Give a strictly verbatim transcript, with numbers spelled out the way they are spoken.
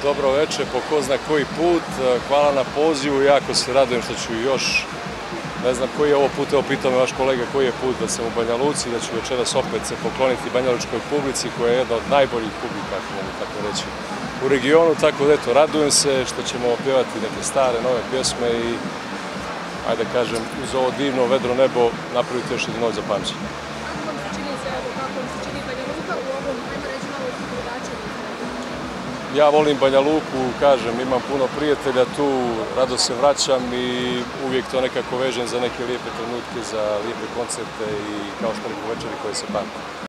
Dobro večer, po ko zna koji put. Hvala na pozivu, jako se radujem što ću još, ne znam koji je ovo put, evo pitao me vaš kolega koji je put da sam u Banja Luci, da ću večeras opet se pokloniti banjalučkoj publici koja je jedna od najboljih publika, ako mogu tako reći, u regionu, tako da eto, radujem se što ćemo opjevati neke stare, nove pjesme i, ajde kažem, uz ovo divno vedro nebo napraviti još jednu noć za pamćenje. Kako vam se čini sve ovo, kako vam se čini Banja Luka u ovom, ajmo reći, malo drugačijem? Ja volim Banja Luku, kažem, imam puno prijatelja tu, rado se vraćam i uvijek to nekako vežem za neke lijepe trenutke, za lijepe koncerte i kao što rekao večeri koje se pamte.